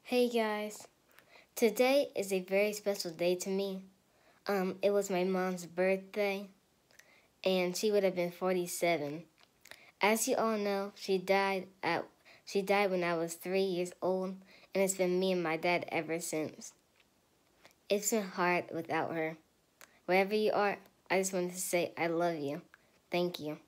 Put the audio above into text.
Hey guys, today is a very special day to me. It was my mom's birthday, and she would have been 47. As you all know, she died when I was 3 years old, and it's been me and my dad ever since. It's been hard without her. Wherever you are, I just wanted to say I love you. Thank you.